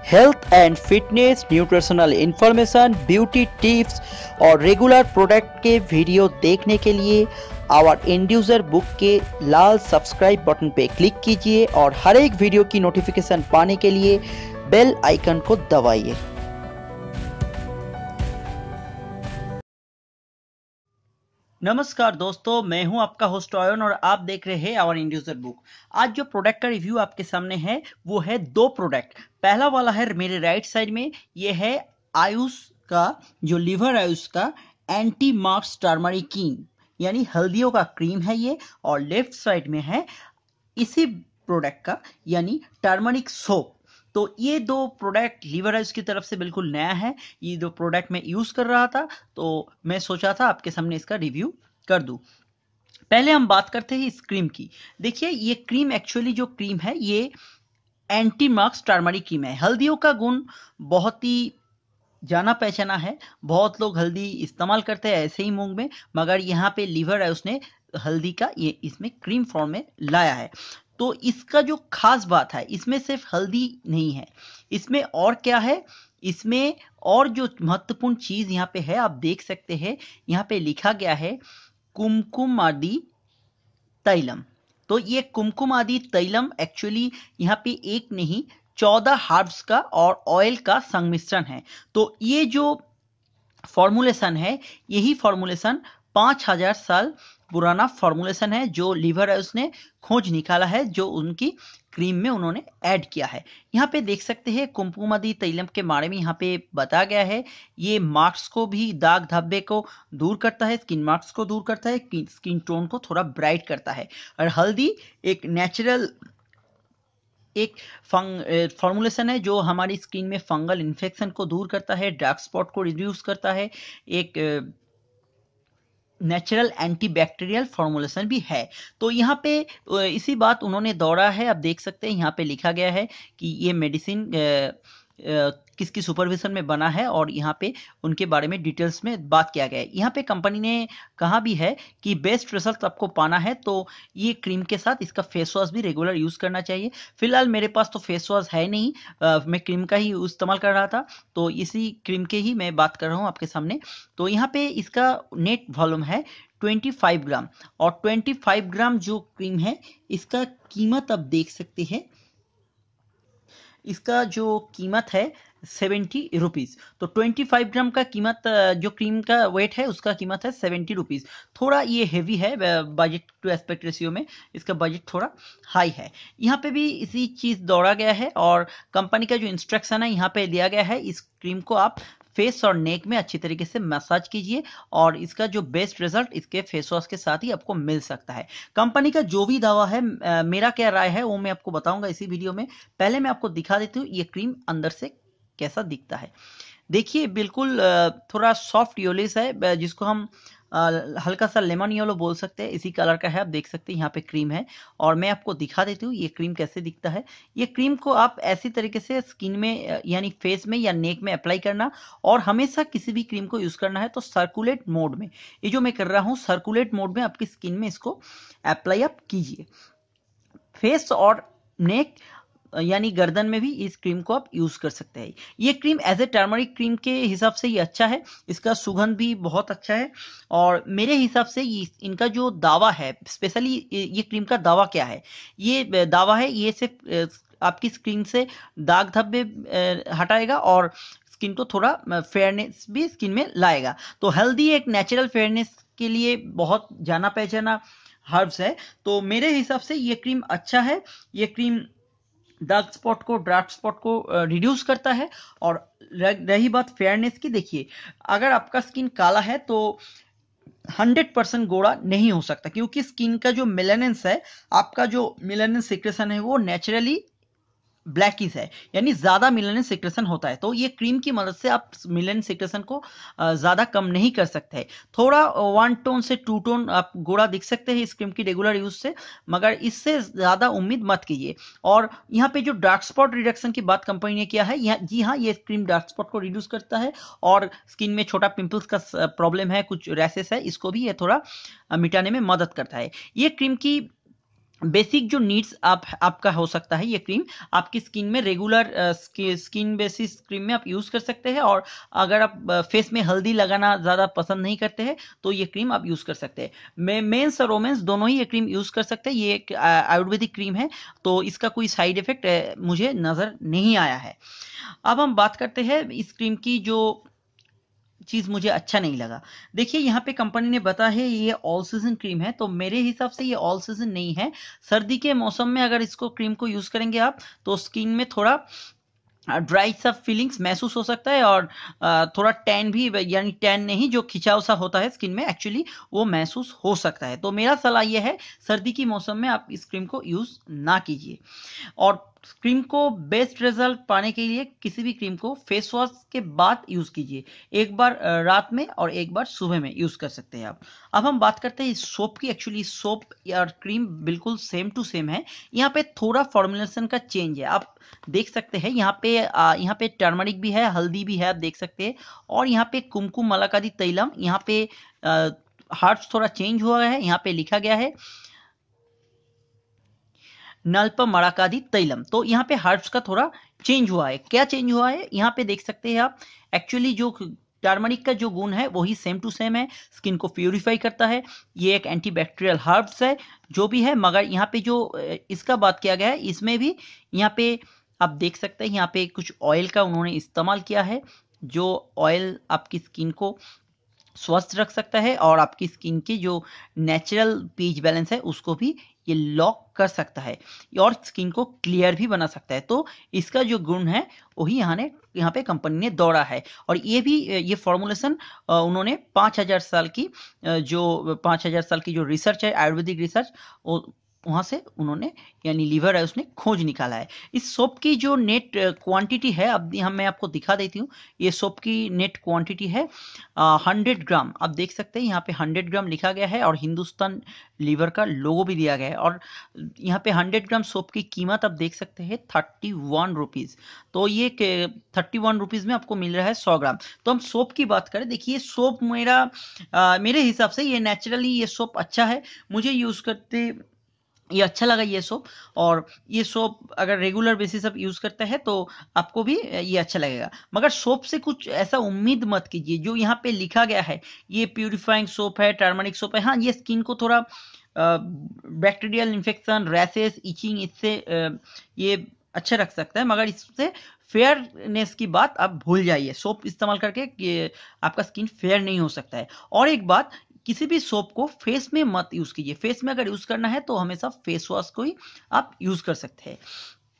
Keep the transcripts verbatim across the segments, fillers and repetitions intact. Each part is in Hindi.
Health and fitness, nutritional information, beauty tips और रेगुलर प्रोडक्ट के वीडियो देखने के लिए आवर इंड्यूसर बुक के लाल सब्सक्राइब बटन पे क्लिक कीजिए और हर एक वीडियो की नोटिफिकेशन पाने के लिए बेल आइकन को दबाइए। नमस्कार दोस्तों, मैं हूं आपका होस्ट आयुष और आप देख रहे हैं आवर इंड्यूसर बुक। आज जो प्रोडक्ट का रिव्यू आपके सामने है वो है दो प्रोडक्ट। पहला वाला है मेरे राइट साइड में, ये है आयुष का जो लिवर आयुष का एंटी मार्क्स टर्मरिक क्रीम यानी हल्दियों का क्रीम है ये, और लेफ्ट साइड में है इसी प्रोडक्ट का यानी टर्मरिक सोप। तो ये दो प्रोडक्ट लिवर आयुष की तरफ से बिल्कुल नया है। ये दो प्रोडक्ट मैं यूज कर रहा था तो मैं सोचा था आपके सामने इसका रिव्यू कर दूं। पहले हम बात करते हैं इस क्रीम की। देखिए, ये क्रीम एक्चुअली जो क्रीम है ये एंटी मार्क्स टर्मरिक क्रीम है। हल्दियों का गुण बहुत ही जाना पहचाना है, बहुत लोग हल्दी इस्तेमाल करते हैं ऐसे ही मूंग में, मगर यहाँ पे लिवर आयुष ने हल्दी का ये इसमें क्रीम फॉर्म में लाया है। तो इसका जो खास बात है, इसमें सिर्फ हल्दी नहीं है, इसमें और क्या है, इसमें और जो महत्वपूर्ण चीज यहाँ पे है आप देख सकते हैं, यहाँ पे लिखा गया है कुमकुमादी तैलम। तो ये कुमकुमादी तैलम एक्चुअली यहाँ पे एक नहीं चौदह हर्ब्स का और ऑयल का संमिश्रण है। तो ये जो फॉर्मुलेशन है, यही फॉर्मुलेशन पांच हजार साल पुराना फॉर्मुलेशन है जो लिवर आयुष ने खोज निकाला है, जो उनकी क्रीम में उन्होंने ऐड किया है। यहाँ पे देख सकते हैं कुमकुमादी तैलम के बारे में यहाँ पे बताया गया है। ये मार्क्स को भी, दाग धब्बे को दूर करता है, स्किन मार्क्स को दूर करता है, स्किन टोन को थोड़ा ब्राइट करता है। और हल्दी एक नेचुरल एक फॉर्मुलेशन है जो हमारी स्किन में फंगल इन्फेक्शन को दूर करता है, डार्क स्पॉट को रिड्यूस करता है, एक नेचुरल एंटीबैक्टीरियल फॉर्मुलेशन भी है। तो यहाँ पे इसी बात उन्होंने दौड़ा है। आप देख सकते हैं यहाँ पे लिखा गया है कि ये मेडिसिन किसकी सुपरविजन में बना है और यहाँ पे उनके बारे में डिटेल्स में बात किया गया है। यहाँ पे कंपनी ने कहा भी है कि बेस्ट रिजल्ट आपको पाना है तो ये क्रीम के साथ इसका फेस वॉश भी रेगुलर यूज करना चाहिए। फिलहाल मेरे पास तो फेस वॉश है नहीं, आ, मैं क्रीम का ही इस्तेमाल कर रहा था, तो इसी क्रीम के ही मैं बात कर रहा हूँ आपके सामने। तो यहाँ पे इसका नेट वॉल्यूम है पच्चीस ग्राम, और पच्चीस ग्राम जो क्रीम है इसका कीमत आप देख सकते हैं, इसका जो कीमत है सेवेंटी रुपीज। तो पच्चीस ग्राम का कीमत, जो क्रीम का वेट है उसका कीमत है सेवेंटी रुपीज। थोड़ा ये हेवी है बजट टू एस्पेक्ट रेशियो में, इसका बजट थोड़ा हाई है। यहाँ पे भी इसी चीज दौड़ा गया है और कंपनी का जो इंस्ट्रक्शन है यहाँ पे दिया गया है, इस क्रीम को आप फेस और नेक में अच्छी तरीके से मसाज कीजिए और इसका जो बेस्ट रिजल्ट इसके फेस वॉश के साथ ही आपको मिल सकता है। कंपनी का जो भी दावा है, मेरा क्या राय है वो मैं आपको बताऊंगा इसी वीडियो में। पहले मैं आपको दिखा देती हूँ ये क्रीम अंदर से कैसा दिखता है। देखिए, बिल्कुल थोड़ा सॉफ्ट योलिस है, जिसको हम हल्का सा लेमन येलो बोल सकते हैं, इसी कलर का है। आप देख सकते हैं यहाँ पे क्रीम है और मैं आपको दिखा देती हूँ ये क्रीम कैसे दिखता है। ये क्रीम को आप ऐसी तरीके से स्किन में यानी फेस में या नेक में अप्लाई करना, और हमेशा किसी भी क्रीम को यूज करना है तो सर्कुलेट मोड में, ये जो मैं कर रहा हूँ सर्कुलेट मोड में आपकी स्किन में इसको अप्लाई आप कीजिए। फेस और नेक यानी गर्दन में भी इस क्रीम को आप यूज कर सकते हैं। ये cream as a turmeric cream के हिसाब से ये अच्छा है, इसका सुगंध भी बहुत अच्छा है। और मेरे हिसाब से इनका जो दावा है, स्पेशली ये क्रीम का दावा क्या है, ये दावा है ये सिर्फ आपकी स्किन से दाग धब्बे हटाएगा और स्किन को थोड़ा फेयरनेस भी स्किन में लाएगा। तो हेल्दी एक नेचुरल फेयरनेस के लिए बहुत जाना पहचाना हर्ब्स है, तो मेरे हिसाब से ये क्रीम अच्छा है। ये क्रीम डार्क स्पॉट को, डार्क स्पॉट को रिड्यूस करता है। और रही बात फेयरनेस की, देखिए अगर आपका स्किन काला है तो हंड्रेड परसेंट गोरा नहीं हो सकता, क्योंकि स्किन का जो मेलानिन है, आपका जो मेलानिन सिक्रेशन है वो नेचुरली ब्लैकिश है, यानी ज्यादा मेलानिन सिक्रेशन होता है। तो ये क्रीम की मदद से आप मेलानिन सिक्रेशन को ज्यादा कम नहीं कर सकते हैं। थोड़ा वन टोन से टू टोन आप गोरा दिख सकते हैं इस क्रीम की रेगुलर यूज से, मगर इससे ज्यादा उम्मीद मत कीजिए। और यहाँ पे जो डार्क स्पॉट रिडक्शन की बात कंपनी ने किया है, यहाँ जी हाँ, ये क्रीम डार्क स्पॉट को रिड्यूस करता है और स्किन में छोटा पिंपल्स का प्रॉब्लम है, कुछ रैसेस है, इसको भी ये थोड़ा मिटाने में मदद करता है। ये क्रीम की बेसिक जो नीड्स आप आपका हो सकता है, ये क्रीम आपकी स्किन में रेगुलर स्किन बेसिस क्रीम में आप यूज कर सकते हैं। और अगर आप फेस में हल्दी लगाना ज्यादा पसंद नहीं करते हैं तो ये क्रीम आप यूज कर सकते हैं। मेंस और वोमेन्स दोनों ही ये क्रीम यूज कर सकते हैं। ये एक आयुर्वेदिक क्रीम है तो इसका कोई साइड इफेक्ट मुझे नजर नहीं आया है। अब हम बात करते हैं इस क्रीम की जो चीज मुझे अच्छा नहीं लगा। देखिए यहाँ पे कंपनी ने बताया है ये ऑल सीजन क्रीम है, तो मेरे हिसाब से ये ऑल सीजन नहीं है। सर्दी के मौसम में अगर इसको क्रीम को यूज करेंगे आप तो स्किन में थोड़ा ड्राई सा फीलिंग्स महसूस हो सकता है और थोड़ा टैन भी, यानी टैन नहीं, जो खिंचाव सा होता है स्किन में एक्चुअली वो महसूस हो सकता है। तो मेरा सलाह यह है सर्दी के मौसम में आप इस क्रीम को यूज ना कीजिए। और क्रीम को बेस्ट रिजल्ट पाने के लिए किसी भी क्रीम को फेस वॉश के बाद यूज कीजिए। एक बार रात में और एक बार सुबह में यूज कर सकते हैं आप। अब हम बात करते हैं सोप की। एक्चुअली सोप और क्रीम बिल्कुल सेम टू सेम है, यहाँ पे थोड़ा फॉर्मुलेशन का चेंज है। आप देख सकते हैं यहाँ पे यहाँ पे टर्मरिक भी है, हल्दी भी है, आप देख सकते हैं। और यहाँ पे कुमकुम मलाकादी तैलम, यहाँ पे हार्ट्स थोड़ा चेंज हुआ है। यहाँ पे लिखा गया है नल्प मड़ाकादी तैलम, तो यहाँ पे हर्ब्स का थोड़ा चेंज हुआ है। क्या चेंज हुआ है यहाँ पे देख सकते हैं आप। एक्चुअली जो टर्मरिक का जो गुण है वही सेम टू सेम है, स्किन को प्यूरिफाई करता है। ये एक एंटीबैक्टीरियल हर्ब्स है जो भी है, मगर यहाँ पे जो इसका बात किया गया है इसमें भी यहाँ पे आप देख सकते हैं यहाँ पे कुछ ऑयल का उन्होंने इस्तेमाल किया है, जो ऑयल आपकी स्किन को स्वस्थ रख सकता है और आपकी स्किन के जो नेचुरल पीएच बैलेंस है उसको भी ये लॉक कर सकता है और स्किन को क्लियर भी बना सकता है। तो इसका जो गुण है वही यहाँ ने यहाँ पे कंपनी ने दौड़ा है। और ये भी ये फॉर्मुलेशन उन्होंने पाँच हजार साल की जो पाँच हजार साल की जो रिसर्च है, आयुर्वेदिक रिसर्च, वहां से उन्होंने, यानी लीवर है उसने खोज निकाला है। इस सोप की जो नेट क्वांटिटी है, अब यहाँ मैं आपको दिखा देती हूँ। ये सोप की नेट क्वांटिटी है हंड्रेड ग्राम। आप देख सकते हैं यहाँ पे हंड्रेड ग्राम लिखा गया है और हिंदुस्तान लीवर का लोगो भी दिया गया है। और यहाँ पे हंड्रेड ग्राम सोप की कीमत आप देख सकते हैं थर्टी वन रुपीज। तो ये थर्टी वन रुपीज में आपको मिल रहा है सौ ग्राम। तो हम सोप की बात करें, देखिए सोप मेरा आ, मेरे हिसाब से ये नेचुरली ये सोप अच्छा है, मुझे यूज करते ये अच्छा लगा ये सोप। और ये सोप अगर रेगुलर बेसिस आप यूज करते हैं तो आपको भी ये अच्छा लगेगा। मगर सोप से कुछ ऐसा उम्मीद मत कीजिए। जो यहाँ पे लिखा गया है ये प्यूरिफाइंग सोप है, टर्मरिक सोप है, हाँ ये स्किन को थोड़ा बैक्टीरियल इन्फेक्शन, रैसेस, इचिंग, इससे ये अच्छा रख सकता है, मगर इससे फेयरनेस की आप आप भूल जाइए। सोप इस्तेमाल करके ये आपका स्किन फेयर नहीं हो सकता है। और एक बात, किसी भी सोप को फेस में मत यूज कीजिए। फेस में अगर यूज करना है तो हमेशा फेस वॉश को ही आप यूज कर सकते हैं।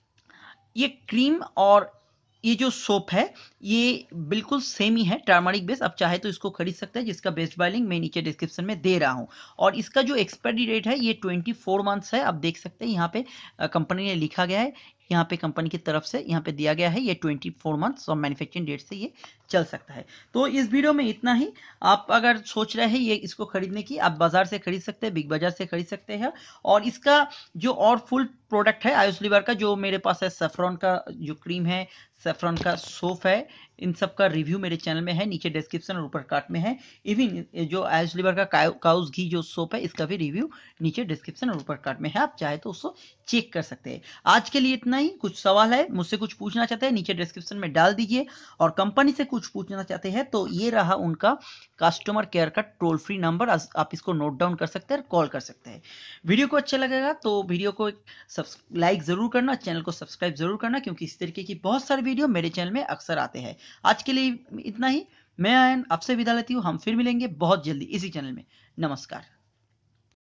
ये क्रीम और ये जो सोप है ये बिल्कुल सेम ही है, टर्मरिक बेस। आप चाहे तो इसको खरीद सकते हैं, जिसका बेस्ट बाय लिंक मैं नीचे डिस्क्रिप्शन में दे रहा हूं। और इसका जो एक्सपायरी डेट है ये ट्वेंटी फोर मंथ्स है। आप देख सकते हैं यहाँ पे कंपनी ने लिखा गया है, यहाँ पे कंपनी की तरफ से यहाँ पे दिया गया है ये ट्वेंटी फोर मंथ्स और मैन्युफैक्चरिंग डेट से ये चल सकता है। तो इस वीडियो में इतना ही। आप अगर सोच रहे हैं ये इसको खरीदने की, आप बाजार से खरीद सकते हैं, बिग बाजार से खरीद सकते हैं। और इसका जो और फुल प्रोडक्ट है आयुष लीवर का, जो मेरे पास है, सेफ्रॉन का जो क्रीम है, सेफ्रॉन का सोप है, इन सब का रिव्यू मेरे चैनल में है, नीचे डिस्क्रिप्शन और ऊपर कार्ड में है। इवन जो आयुष लीवर का काउस घी जो सोप है इसका भी रिव्यू नीचे डिस्क्रिप्शन और ऊपर कार्ड में है, आप चाहे तो उसको चेक कर सकते हैं। आज के लिए इतना ही। कुछ सवाल है, मुझसे कुछ पूछना चाहते हैं, नीचे डिस्क्रिप्शन में डाल दीजिए। और कंपनी से कुछ पूछना चाहते हैं तो ये रहा उनका कस्टमर केयर का टोल फ्री नंबर, आप इसको नोट डाउन कर सकते हैं, कॉल कर सकते हैं। वीडियो को अच्छा लगेगा तो वीडियो को लाइक जरूर करना, चैनल को सब्सक्राइब जरूर करना, क्योंकि इस तरीके की बहुत सारे वीडियो मेरे चैनल में अक्सर आते हैं। आज के लिए इतना ही। मैं आयन आपसे विदा लेती हूँ, हम फिर मिलेंगे बहुत जल्दी इसी चैनल में। नमस्कार।